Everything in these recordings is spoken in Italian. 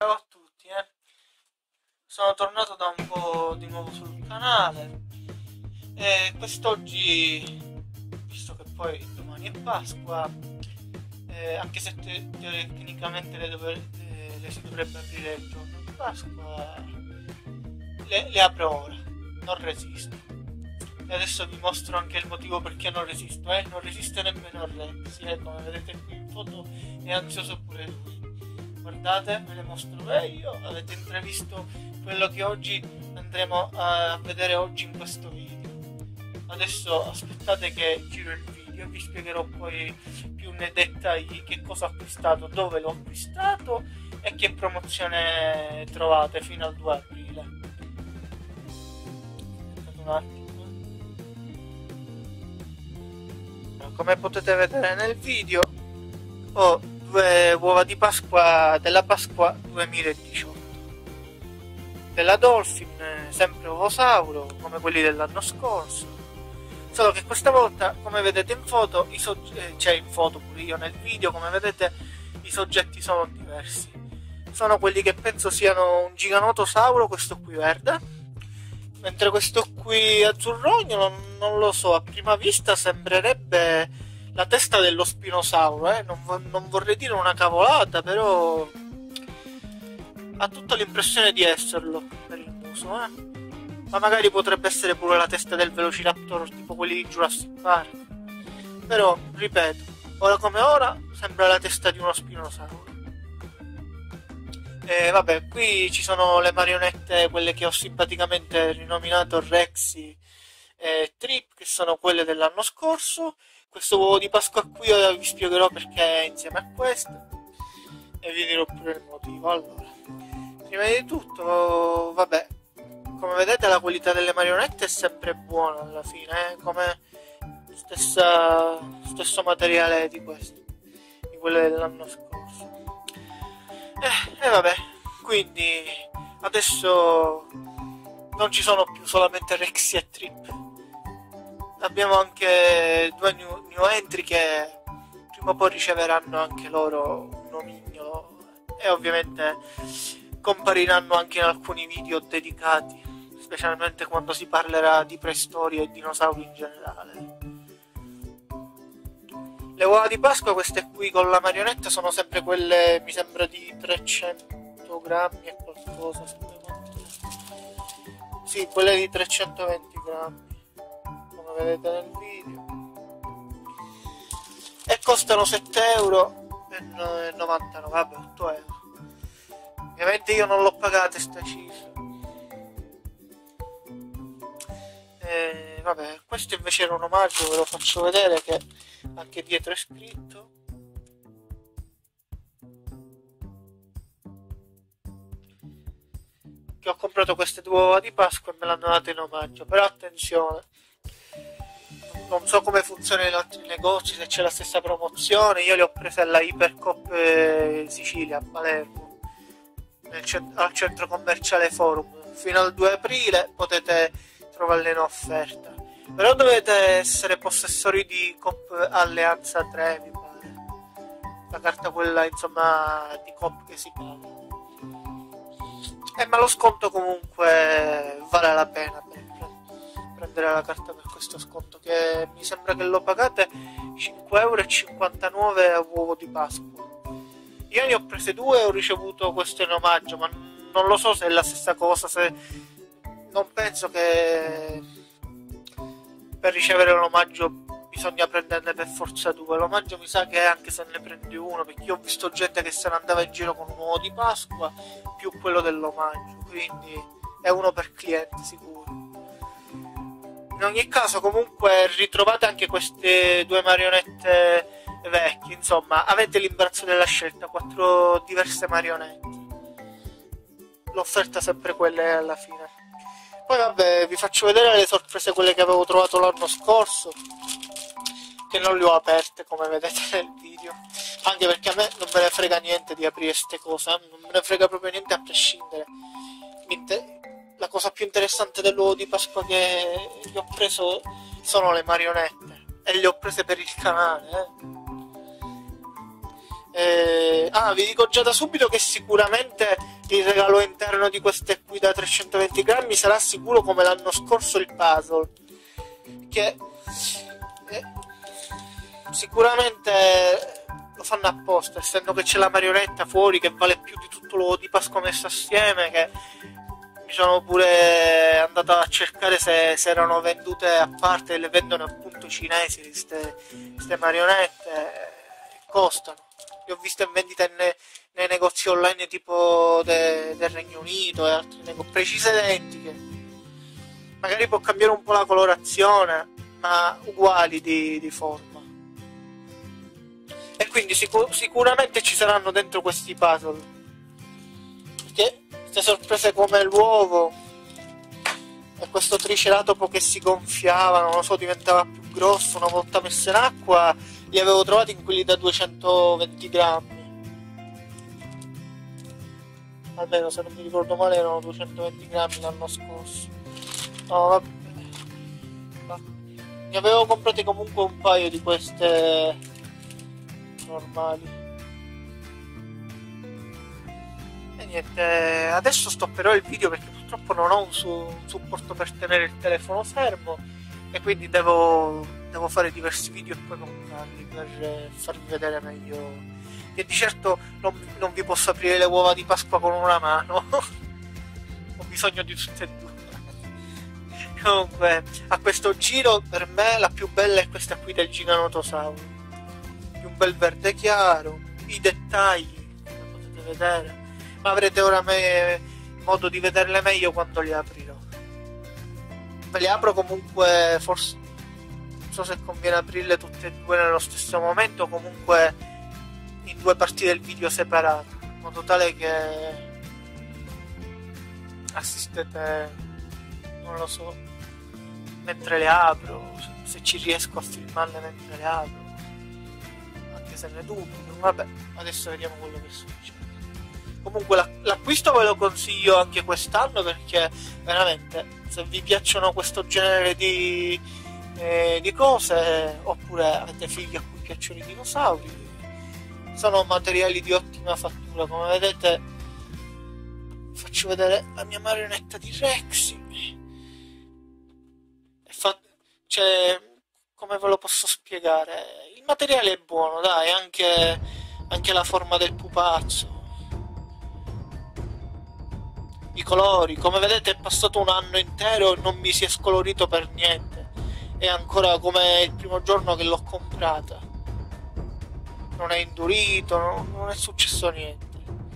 Ciao a tutti, sono tornato da un po' di nuovo sul canale e quest'oggi, visto che poi domani è Pasqua, anche se tecnicamente le si dovrebbe aprire il giorno di Pasqua, le apro ora, non resisto. E adesso vi mostro anche il motivo perché non resisto, non resiste nemmeno Rex, come vedete qui in foto è ansioso pure lui. Guardate, ve le mostro meglio, avete intravisto quello che oggi andremo a vedere oggi in questo video. Adesso aspettate che giro il video e vi spiegherò poi più nei dettagli che cosa ho acquistato, dove l'ho acquistato e che promozione trovate fino al 2 aprile. Aspettate un attimo. Come potete vedere nel video ho due uova di Pasqua della Pasqua 2018 della Dolphin, sempre ovosauro come quelli dell'anno scorso, solo che questa volta, come vedete in foto, c'è in foto pure io nel video, come vedete i soggetti sono diversi. Sono quelli che penso siano un giganotosauro, questo qui verde, mentre questo qui azzurrogno non lo so, a prima vista sembrerebbe la testa dello spinosauro, non vorrei dire una cavolata, però ha tutta l'impressione di esserlo per il muso, ma magari potrebbe essere pure la testa del Velociraptor, tipo quelli di Jurassic Park. Però, ripeto, ora come ora sembra la testa di uno spinosauro. E vabbè, qui ci sono le marionette, quelle che ho simpaticamente rinominato Rexy e Trip, che sono quelle dell'anno scorso. Questo uovo di Pasqua qui io vi spiegherò perché è insieme a questo e vi dirò pure il motivo. Allora, prima di tutto, vabbè, come vedete la qualità delle marionette è sempre buona alla fine, come stesso materiale di questo, di quelle dell'anno scorso. E vabbè, quindi adesso non ci sono più solamente Rexy e Trip. Abbiamo anche due new entry che prima o poi riceveranno anche loro un nomignolo e ovviamente compariranno anche in alcuni video dedicati, specialmente quando si parlerà di preistoria e dinosauri in generale. Le uova di Pasqua, queste qui con la marionetta, sono sempre quelle, mi sembra, di 300 grammi e qualcosa. Sì, quelle di 320 grammi. Vedete nel video, e costano 7,99€, vabbè, 8€. Ovviamente io non l'ho pagata sta cifra. Vabbè, questo invece era un omaggio, ve lo faccio vedere che anche dietro è scritto. Che ho comprato queste due uova di Pasqua e me l'hanno data in omaggio, però attenzione, non so come funziona in altri negozi, se c'è la stessa promozione. Io le ho prese alla Ipercoop Sicilia a Palermo, al centro commerciale Forum. Fino al 2 aprile potete trovarle in offerta, però dovete essere possessori di Coop Alleanza 3, mi pare, la carta quella insomma di Coop che si paga, ma lo sconto comunque vale la pena per prendere la carta per questo sconto, che mi sembra che lo pagate 5,59€ a uovo di Pasqua. Io ne ho prese due e ho ricevuto questo in omaggio, ma non lo so se è la stessa cosa, non penso che per ricevere l'omaggio bisogna prenderne per forza due. L'omaggio mi sa che è anche se ne prendi uno, perché io ho visto gente che se ne andava in giro con un uovo di Pasqua più quello dell'omaggio, quindi è uno per cliente sicuro. In ogni caso, comunque, ritrovate anche queste due marionette vecchie, insomma, avete l'imbarazzo della scelta, 4 diverse marionette. L'offerta sempre quelle alla fine. Poi vabbè, vi faccio vedere le sorprese, quelle che avevo trovato l'anno scorso, che non le ho aperte come vedete nel video, anche perché a me non me ne frega niente di aprire queste cose, non me ne frega proprio niente a prescindere. La cosa più interessante dell'uovo di Pasqua che ho preso sono le marionette, e le ho prese per il canale, vi dico già da subito che sicuramente il regalo interno di queste qui da 320 grammi sarà sicuro come l'anno scorso il puzzle, che sicuramente lo fanno apposta, essendo che c'è la marionetta fuori che vale più di tutto l'uovo di Pasqua messo assieme, che mi sono pure andato a cercare se erano vendute a parte, le vendono appunto cinesi queste marionette, costano. Le ho viste in vendita nei negozi online tipo del Regno Unito e altri negozi, precise identiche, magari può cambiare un po' la colorazione ma uguali di forma, e quindi sicuramente ci saranno dentro questi puzzle, perché queste sorprese come l'uovo e questo triceratopo che si gonfiava, non lo so, diventava più grosso una volta messo in acqua, li avevo trovati in quelli da 220 grammi, almeno se non mi ricordo male erano 220 grammi l'anno scorso. No, vabbè, ne avevo comprati comunque un paio di queste normali. E niente, adesso stopperò il video perché purtroppo non ho un supporto per tenere il telefono fermo, e quindi devo fare diversi video e poi comprarli per farvi vedere meglio. E di certo non vi posso aprire le uova di Pasqua con una mano, ho bisogno di tutte e due. Comunque, a questo giro per me la più bella è questa qui del Giganotosauro, di un bel verde chiaro, i dettagli come potete vedere, ma avrete ora modo di vederle meglio quando li aprirò. Ve le apro comunque, forse non so se conviene aprirle tutte e due nello stesso momento, comunque in due parti del video separate, in modo tale che assistete, non lo so, mentre le apro, se ci riesco a filmarle mentre le apro, anche se ne dubito. Vabbè, adesso vediamo quello che succede. Comunque l'acquisto ve lo consiglio anche quest'anno, perché veramente, se vi piacciono questo genere di cose, oppure avete figli a cui piacciono i dinosauri, sono materiali di ottima fattura. Come vedete, faccio vedere la mia marionetta di Rexy, cioè, come ve lo posso spiegare, il materiale è buono, dai, anche la forma del pupazzo, i colori, come vedete è passato un anno intero e non mi si è scolorito per niente, è ancora come il primo giorno che l'ho comprata, non è indurito, non è successo niente,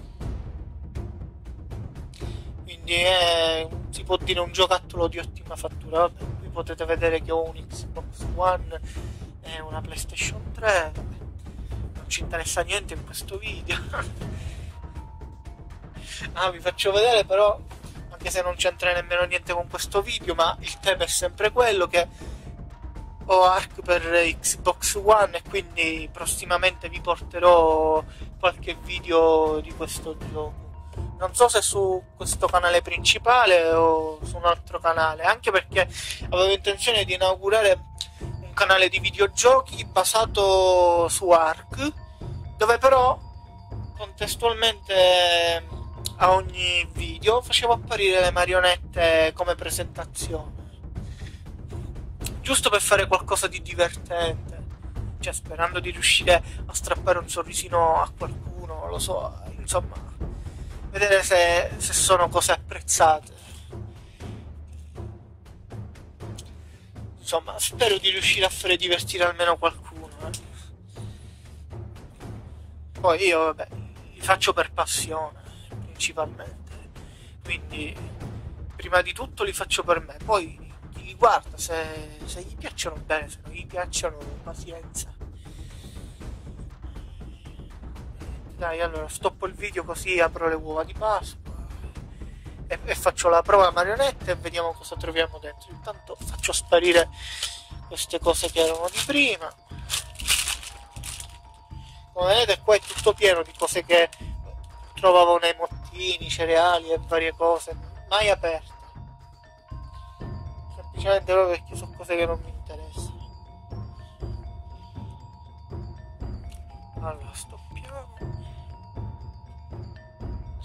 quindi si può dire un giocattolo di ottima fattura. Vabbè, qui potete vedere che ho un Xbox One e una PlayStation 3, non ci interessa niente in questo video. Vi faccio vedere però, anche se non c'entra nemmeno niente con questo video, ma il tema è sempre quello, che ho Ark per Xbox One e quindi prossimamente vi porterò qualche video di questo gioco. Non so se su questo canale principale o su un altro canale, anche perché avevo intenzione di inaugurare un canale di videogiochi basato su Ark, dove però contestualmente a ogni video facevo apparire le marionette come presentazione, giusto per fare qualcosa di divertente, cioè sperando di riuscire a strappare un sorrisino a qualcuno, non lo so, insomma, vedere se sono cose apprezzate. Insomma, spero di riuscire a fare divertire almeno qualcuno. Poi io, vabbè, li faccio per passione, principalmente. Quindi, prima di tutto li faccio per me. Poi li guarda, se gli piacciono bene, se non gli piacciono, pazienza. Dai, allora stoppo il video così apro le uova di Pasqua e faccio la prova marionette e vediamo cosa troviamo dentro. Intanto faccio sparire queste cose che erano di prima. Come vedete qua è tutto pieno di cose che trovavo nei mottini, cereali e varie cose, mai aperte, semplicemente proprio perché sono cose che non mi interessano. Allora stoppiamo.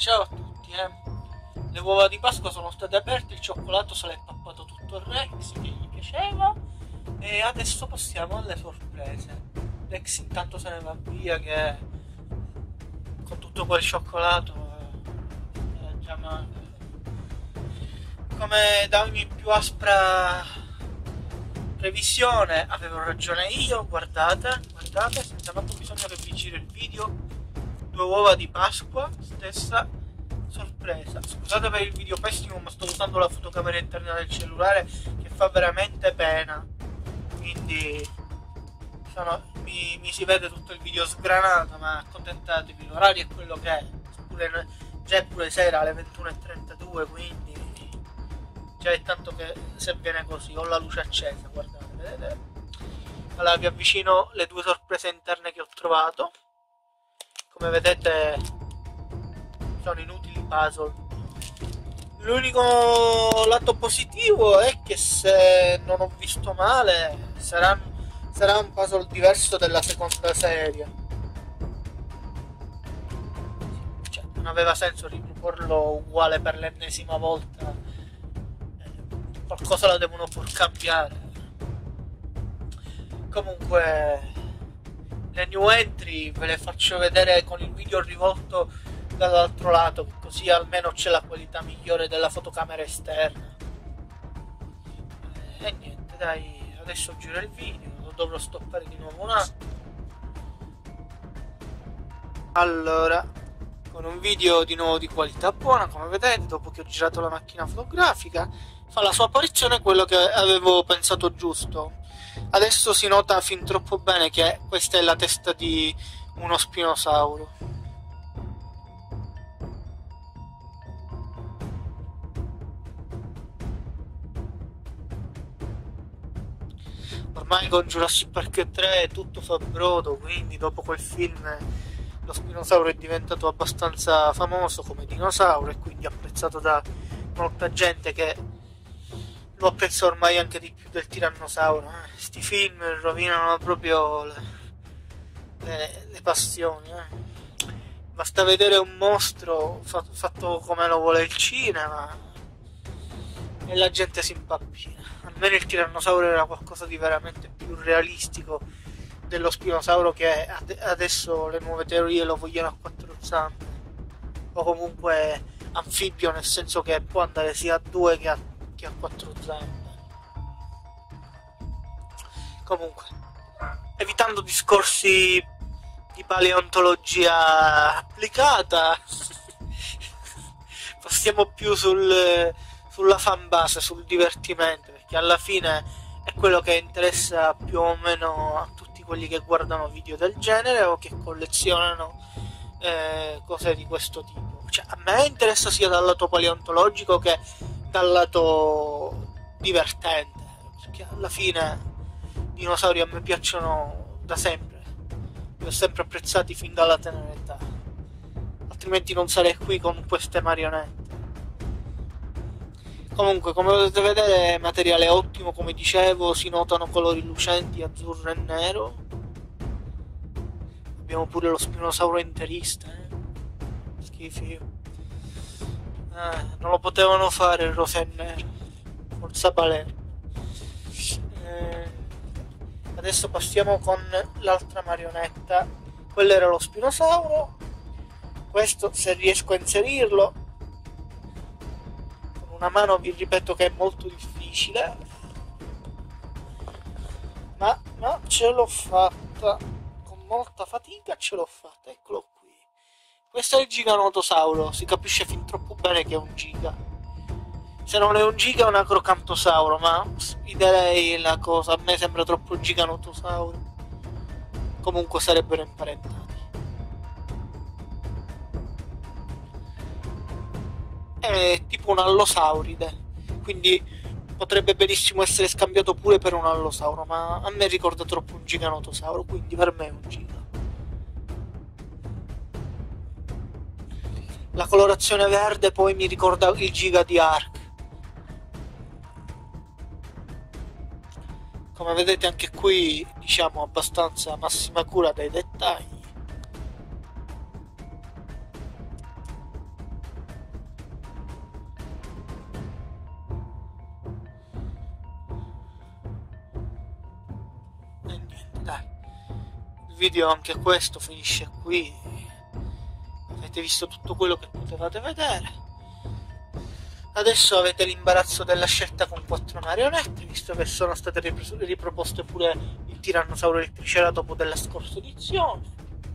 Ciao a tutti, Le uova di Pasqua sono state aperte, il cioccolato se l'è pappato tutto il Rex che gli piaceva e adesso passiamo alle sorprese. Rex intanto se ne va via che con tutto quel cioccolato era già male. Come da ogni più aspra previsione avevo ragione io, guardate, senza manco bisogno che vi giri il video, 2 uova di Pasqua, stessa sorpresa. Scusate per il video pessimo, ma sto usando la fotocamera interna del cellulare che fa veramente pena, quindi mi si vede tutto il video sgranato, ma accontentatevi, l'orario è quello che è, già è pure sera alle 21:32, quindi già è tanto che se viene così. Ho la luce accesa, guardate, vedete? Allora vi avvicino le 2 sorprese interne che ho trovato. Come vedete sono inutili puzzle. L'unico lato positivo è che, se non ho visto male, sarà un puzzle diverso della seconda serie. Cioè, non aveva senso riproporlo uguale per l'ennesima volta. Qualcosa la devono pur cambiare. Comunque le new entry ve le faccio vedere con il video rivolto dall'altro lato, così almeno c'è la qualità migliore della fotocamera esterna. E niente, dai, adesso giro il video, lo dovrò stoppare di nuovo un attimo. Allora, con un video di nuovo di qualità buona, come vedete, dopo che ho girato la macchina fotografica, fa la sua apparizione quello che avevo pensato giusto. Adesso si nota fin troppo bene che questa è la testa di uno spinosauro. Ormai con Jurassic Park 3 tutto fa brodo, quindi dopo quel film lo spinosauro è diventato abbastanza famoso come dinosauro e quindi apprezzato da molta gente, che lo apprezza ormai anche di più del tirannosauro. Sti film rovinano proprio le passioni. Basta vedere un mostro fatto come lo vuole il cinema e la gente si impappina. Almeno il tirannosauro era qualcosa di veramente più realistico dello spinosauro, che adesso le nuove teorie lo vogliono a 4 zampe, o comunque anfibio, nel senso che può andare sia a 2 che a 4 zampe. Comunque, evitando discorsi di paleontologia applicata, passiamo più sulla fanbase, sul divertimento, perché alla fine è quello che interessa più o meno a tutti quelli che guardano video del genere o che collezionano cose di questo tipo. Cioè, a me interessa sia dal lato paleontologico che dal lato divertente, perché alla fine i dinosauri a me piacciono da sempre, li ho sempre apprezzati fin dalla tenera età, altrimenti non sarei qui con queste marionette. Comunque, come potete vedere, materiale ottimo, come dicevo, si notano colori lucenti, azzurro e nero. Abbiamo pure lo spinosauro interista, schifi. Non lo potevano fare il rosa e nero, forza Palermo. Adesso passiamo con l'altra marionetta. Quello era lo spinosauro. Questo, se riesco a inserirlo con una mano, vi ripeto che è molto difficile, ma ce l'ho fatta, con molta fatica ce l'ho fatta. Eccolo qui. Questo è il giganotosauro, si capisce fin troppo bene che è un giga. Se non è un giga è un acrocantosauro, ma sfiderei la cosa, a me sembra troppo giganotosauro. Comunque sarebbero imparentati. È tipo un allosauride, quindi potrebbe benissimo essere scambiato pure per un allosauro, ma a me ricorda troppo un giganotosauro, quindi per me è un giga. La colorazione verde poi mi ricorda il giga di Ark. Come vedete anche qui, diciamo, abbastanza massima cura dei dettagli. il video anche questo finisce qui. Avete visto tutto quello che potevate vedere. Adesso avete l'imbarazzo della scelta con 4 marionette, visto che sono state riproposte pure il tirannosauro e il triceratopo della scorsa edizione.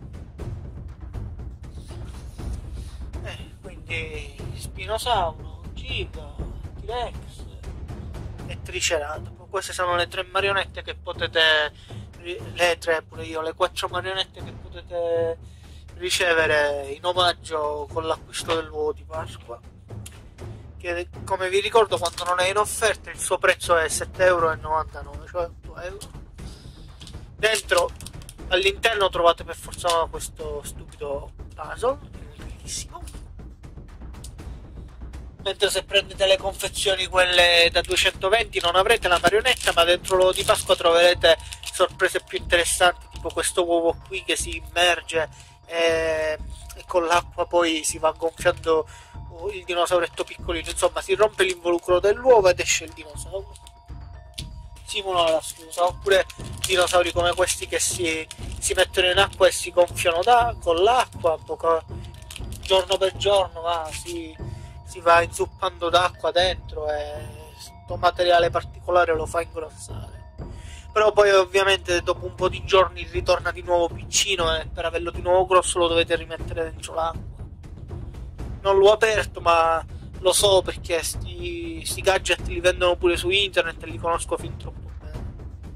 Quindi Spinosauro, Giga, T-Rex e Triceratopo. Queste sono le 3 marionette che potete, le 4 marionette che potete ricevere in omaggio con l'acquisto dell'uovo di Pasqua, che come vi ricordo quando non è in offerta il suo prezzo è 7,99 €, cioè 8 euro. Dentro, all'interno trovate per forza questo stupido puzzle, bellissimo. Mentre se prendete le confezioni quelle da 220 non avrete la marionetta, ma dentro l'uovo di Pasqua troverete sorprese più interessanti, tipo questo uovo qui che si immerge e con l'acqua poi si va gonfiando il dinosauretto piccolino, insomma si rompe l'involucro dell'uovo ed esce il dinosauro. Simula la scusa. Oppure dinosauri come questi che si mettono in acqua e si gonfiano con l'acqua, giorno per giorno si va inzuppando d'acqua dentro e questo materiale particolare lo fa ingrossare. Però poi ovviamente dopo un po' di giorni ritorna di nuovo piccino e per averlo di nuovo grosso lo dovete rimettere dentro l'acqua. Non l'ho aperto, ma lo so perché sti gadget li vendono pure su internet e li conosco fin troppo bene.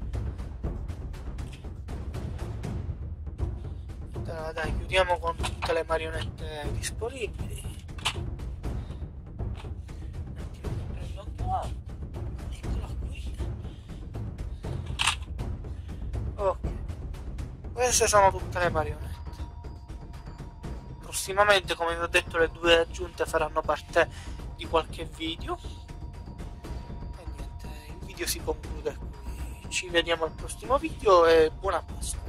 Dai, chiudiamo con tutte le marionette disponibili. Eccola qui. Ok, queste sono tutte le marionette. Prossimamente, come vi ho detto, le 2 aggiunte faranno parte di qualche video. E niente, il video si conclude qui. Ci vediamo al prossimo video e buona Pasqua.